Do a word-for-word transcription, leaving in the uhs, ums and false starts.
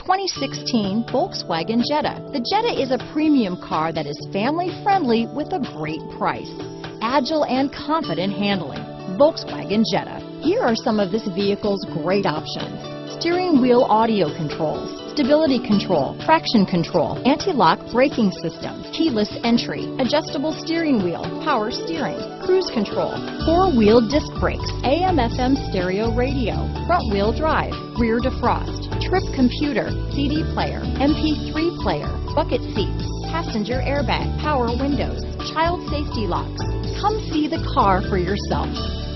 twenty sixteen Volkswagen Jetta. The Jetta is a premium car that is family friendly with a great price. Agile and confident handling. Volkswagen Jetta. Here are some of this vehicle's great options: steering wheel audio controls, stability control, traction control, anti-lock braking system, keyless entry, adjustable steering wheel, power steering, cruise control, four-wheel disc brakes, A M F M stereo radio, front-wheel drive, rear defrost, trip computer, C D player, M P three player, bucket seats, passenger airbag, power windows, child safety locks. Come see the car for yourself.